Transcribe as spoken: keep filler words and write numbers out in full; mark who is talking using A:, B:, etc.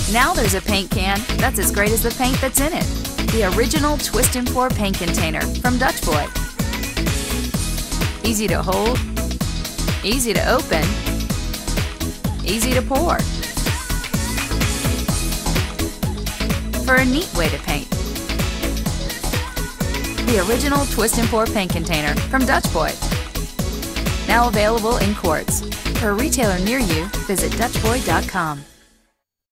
A: Now there's a paint can that's as great as the paint that's in it. The original Twist and Pour paint container from Dutch Boy. Easy to hold, easy to open, easy to pour. For a neat way to paint. The original Twist and Pour paint container from Dutch Boy. Now available in quarts. For a retailer near you, visit Dutch Boy dot com.